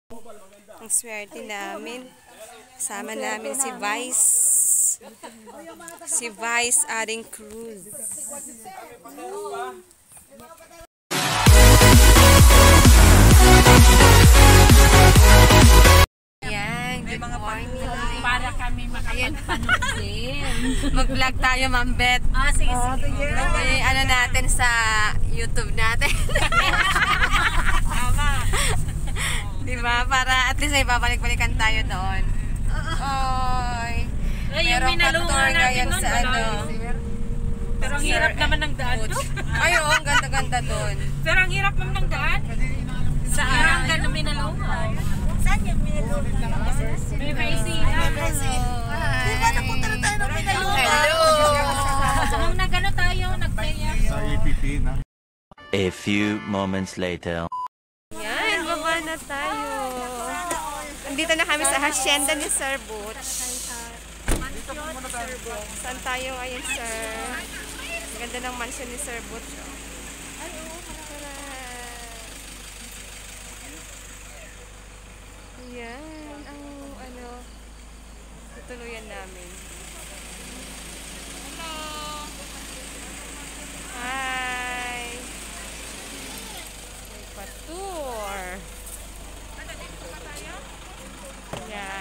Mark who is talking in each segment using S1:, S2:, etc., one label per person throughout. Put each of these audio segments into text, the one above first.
S1: Ang swerte namin. Kasama namin si Vice. Si Vice Adding Cruz. Yan, good morning.
S2: Para kami makapagpanood din.
S1: Mag-vlog tayo, Ma'am Beth.
S2: Sige, sige.
S1: Ano natin sa YouTube natin.
S2: Tama.
S1: Diba? Para at least ay babalik-balikan tayo doon. Oy.
S2: Yung minalungan natin nun,
S1: sa ano.
S2: Pero ang hirap naman ng daan.
S1: Ay, oo, ang ganda-ganda doon.
S2: Pero ang hirap naman ng daan. Saan ka na minalungan? Saan yung minalungan? May Macy.
S1: Di ba napunta na tayo ng minalungan? Hello!
S2: Nung nagano tayo, nagtaya.
S3: Sa EPP na.
S4: A few moments later.
S1: Yan, baba na tayo. Nandito na kami sa hacienda ni Sir Butch. Saan tayo ngayon, sir? Ang ganda ng mansion ni Sir Butch. Yan, ang ano, tutuluyan namin. Hello! Hi! May pa-tour. Yeah.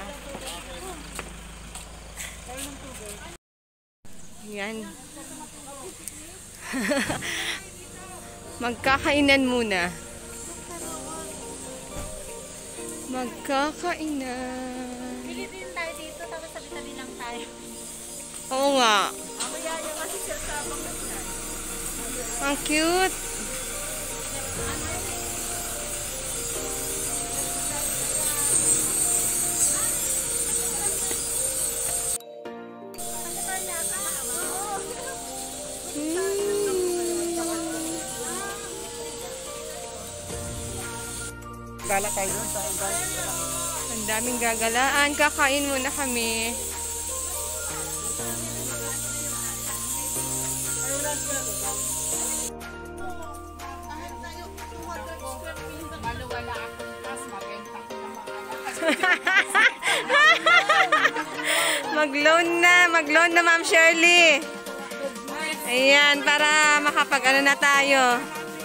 S1: Yan. Magkakainan muna. Magkakainan.
S2: Bili din tayo dito, tapos sabi-sabi lang tayo.
S1: Oo nga. Ang cute.
S3: Gala tayo doon sa
S1: Ang daming gagalaan. Kakain muna kami. Mag-loan na Ma'am Shirley. Ayan, para makapag-ano na tayo.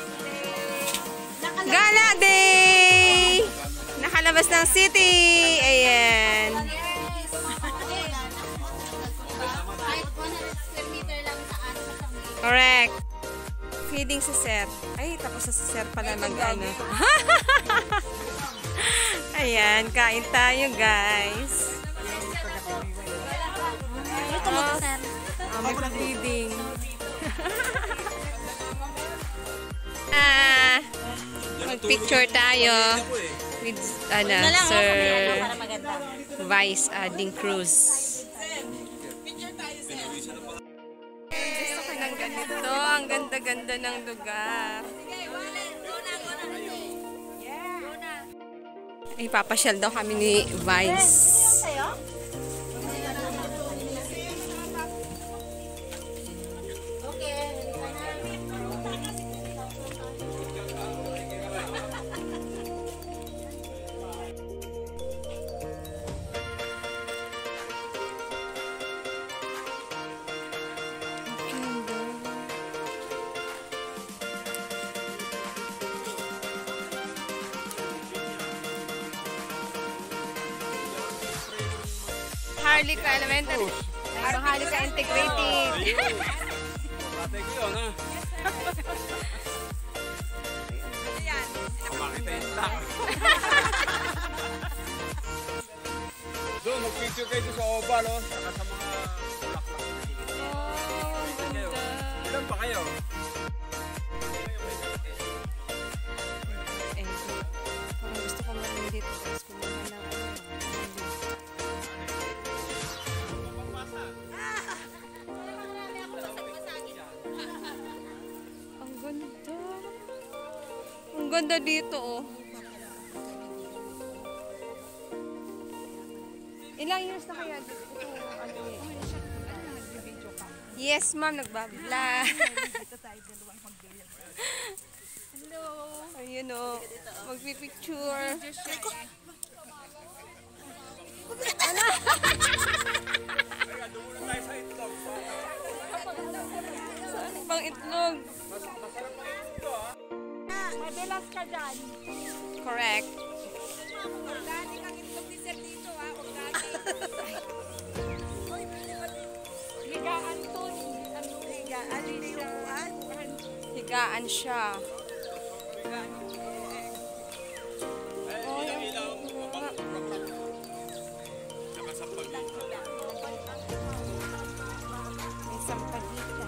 S1: Gala Day! Nakalabas ng city. Ayan. Correct. Feeding si Sir. Ay, tapos sa si Sir pala mag-ano. Ayan, kain tayo guys. May feeding. Mag-picture tayo with Sir Vice Adding Cruz. Gusto ko ng ganito. Ang ganda-ganda ng lugar. Ipapasyal daw kami ni Vice. Harlika Elementary. Harlika Integrated.
S3: Patay ko yun, ha?
S1: Ayan.
S3: Makita yung stock. Doon, mag-picture kayo sa oval, oh. Saka sa mga bulaklak.
S1: Oh, ang ganda.
S3: Ilan pa kayo?
S1: Kung gusto ko man dito, tapos kumuha ng Ang ganda dito, oh. Ilang years na kaya dito? Yes, ma'am. Nagbablog. Hello. Ayun, oh. Magpipicture.
S2: ang itlog. Madalas ka dyan.
S1: Correct.
S2: Organic ang itlog ni Sir dito ha. Organic. Higaan to. Higaan siya.
S1: Higaan siya. May sampagita.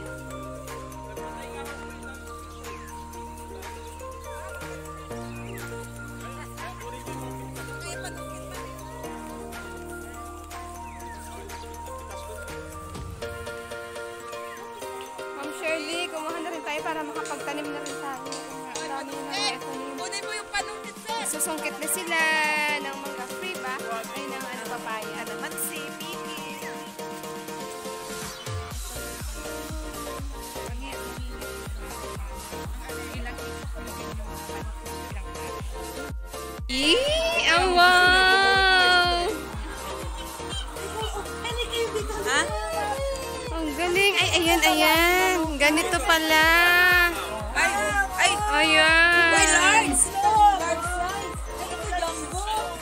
S1: Ma'am Shirley, kumuha na rin tayo para makapagtanim na rin tayo. Marami na tanim.
S2: Kunin mo yung panungkit Sir.
S1: Susungkit na sila ng mga free ba? Ay, ng ano, papaya.
S2: Alamansi, pipi.
S1: Ang wow!
S2: Ha?
S1: Ang galing. Ay, ayan. Ganito pala.
S2: Ay, ay.
S1: Ayan.
S2: Uy, large. Large size. Ay, jumbo.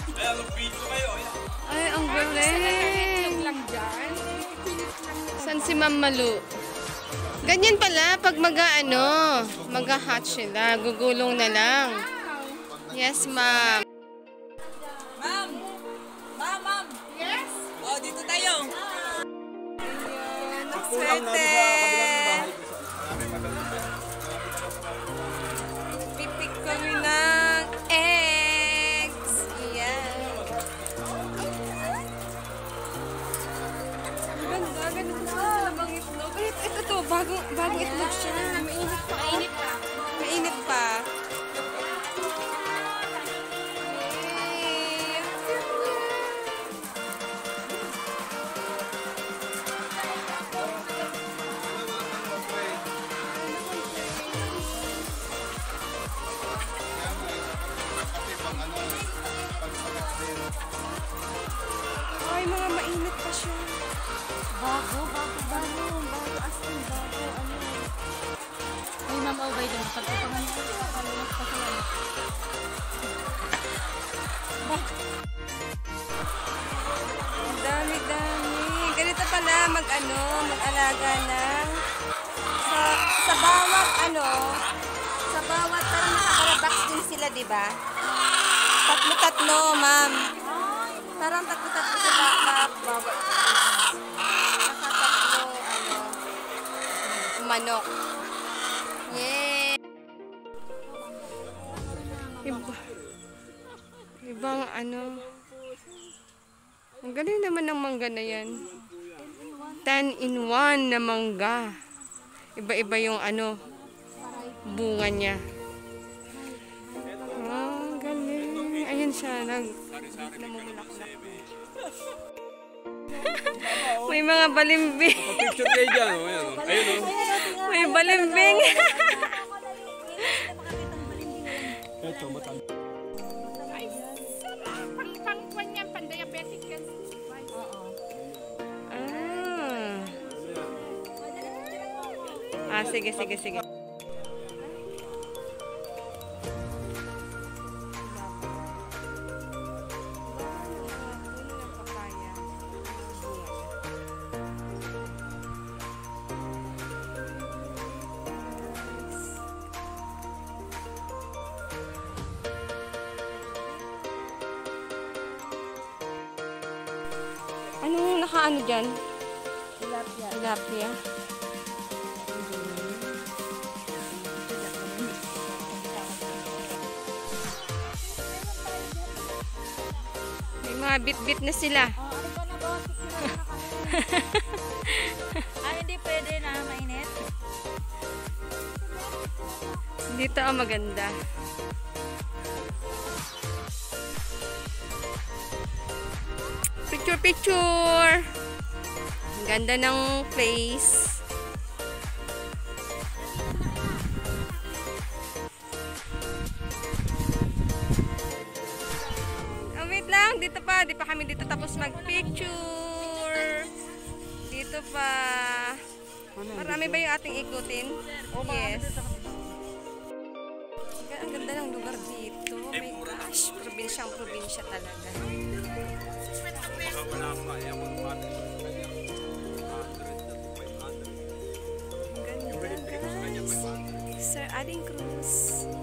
S1: Ay, ang galing. San si Ma'am Malu? Ganyan pala pag mag-hatch sila. Gugulong na lang. Yes, ma'am.
S2: Ma'am. Ma'am. Yes? Oh, dito tayo.
S1: Swerte. Pipik kami ng eggs. Ayan. Ganda. Ganda sila bang itlog. Ay, ito to. Bagong itlog siya. Mainit pa. Mainit pa. Ay, mga mainit pa siya.
S2: Bago as in bago. Ay, Ma'am Obay din. Pagkapangan ko, kalunok pa siya.
S1: Ang dami-dami. Ganito pala mag-alaga ng sa bawat parang nakakarabaks din sila, di ba? Tatlo-tatlo, ma'am. Parang tatlo-tatlo sa bawat. Nakatatlo, manok. Yay! Ibang ang galing naman ng mangga na yan. 10-in-1 na mangga. Iba-iba yung bunga niya. Oh, galing. Ayun siya, namumulak-lak. May mga balimbing.
S3: Picture kayo dyan. Ayun o.
S1: May balimbing.
S3: Ito, matanda. Sige. Anong nakaano dyan? Tilapia. May mga bit-bit na sila.
S2: Hindi pwede na mainit.
S1: Dito ang maganda. Picture! Ang ganda ng place. Oh, wait lang. Dito pa. Di pa kami dito tapos mag-picture. Dito pa. Marami ba yung ating ikutin? Yes. Ang ganda ng lugar dito. Oh my gosh, probinsya talaga.
S3: Baka wala pa. Ewan pa natin sa kanya. 100 to 500.
S1: Ang ganda guys. Sir Aling Cruz.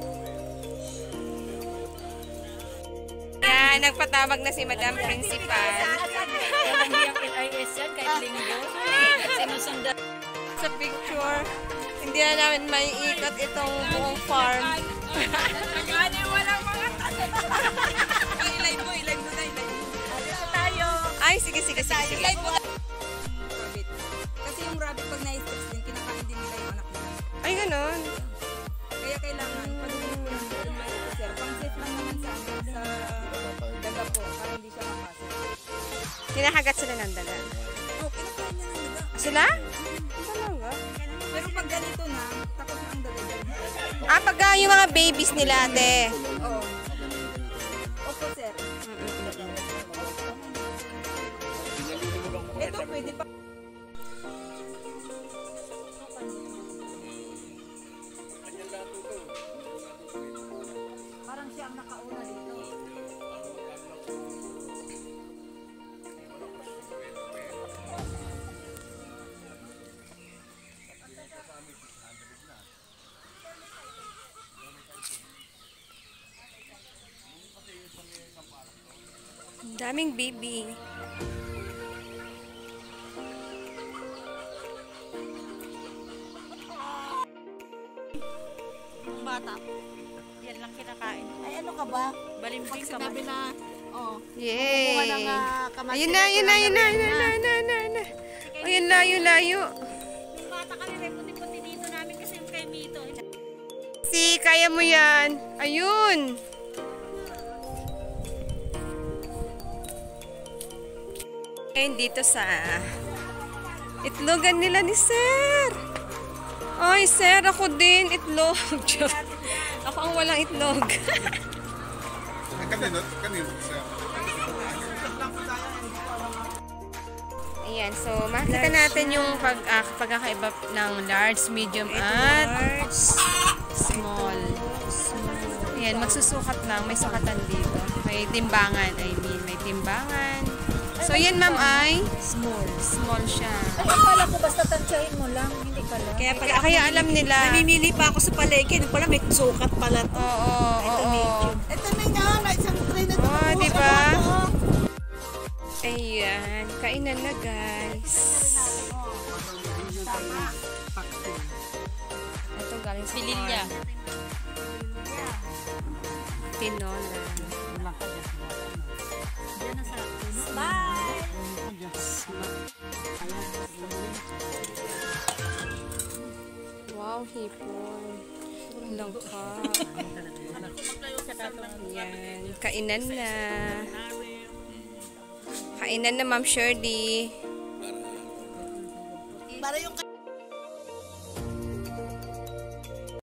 S1: Yan, nagpatawag na si Madam Principal.
S2: Walang hiyang LIS yan kahit linggo. Sinusundan.
S1: Sa picture, hindi na namin may ikot itong buong farm.
S2: Walang mga
S5: I-live mo na.
S2: Dito tayo.
S1: Ay, sige.
S5: I-live mo na. Rabbit. Kasi yung rabbit pag na-stress din, kinakain din nila yung anak nila.
S1: Ay, ganon.
S5: Kaya kailangan, pag-uwi mo lang yung may sir, pang-safe lang naman sa daga po, para hindi siya mapasok.
S1: Kinakagat sila ng daga.
S5: Oh, kinakain niya ng daga.
S1: Sila? Talaga?
S5: Pero pag ganito na, takot na ang daga dyan.
S1: Ah, pag yung mga babies nila, ate.
S5: Oo. Opo, sir. Ito, pwede pa.
S2: Parang siya ang nakauna dito.
S1: Daming baby.
S2: Bata. Yan lang kinakain.
S5: Ay, ano ka ba?
S2: Balimbing ka
S5: Sinabi na, oh,
S1: Yay!
S2: Kumuha ng, kamatis.
S1: Ayun na. Ayun, layo.
S2: Yung bata kami may puti-puti dito namin kasi yung kay Mito.
S1: Si, kaya mo yan. Ayun. Ngayon dito sa itlogan nila ni Sir. Ay, Sir, ako din. Itlog. Ako ang walang itlog.
S3: Kanino, sir?
S1: Ayan, so makita natin yung pagkakaiba ng large, medium, at small. Ayan, magsusukat lang. May sukatan dito. May timbangan. May timbangan. So, yan ma'am ay small siya.
S2: Akala ko basta tansyahin mo lang. Hindi pala.
S1: Kaya alam nila.
S5: namimili pa ako sa palengke, nung pala may sukat pala.
S1: Oo.
S5: Ito na nga, may isang tray na ito.
S1: Oh, di ba? Ayan, kainan na guys. Ito galing sa
S2: Pililya.
S1: tinola.
S2: Diyan na sa
S1: Wow, hipon. Langka. Yan, kainan na. Kainan na, Ma'am Shirley.
S5: Para yung